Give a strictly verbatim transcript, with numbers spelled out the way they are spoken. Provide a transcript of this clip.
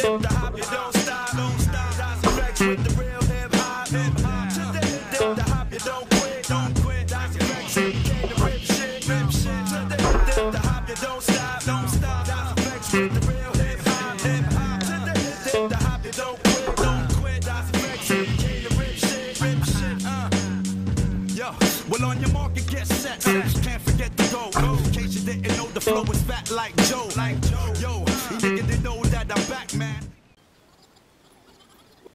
The hop, you don't stop, don't stop. Das E F X with the real hip hop, hip hop. The hop, you don't quit, don't quit. Das E F X came to rip shit, rip shit. The hop, you don't stop, don't stop. Das E F X with the real hip hop, hip hop. The hop, you don't quit, don't quit. Das E F X came to rip shit, rip shit. Uh. Yo, well on your market, get set. Can't forget to go. go.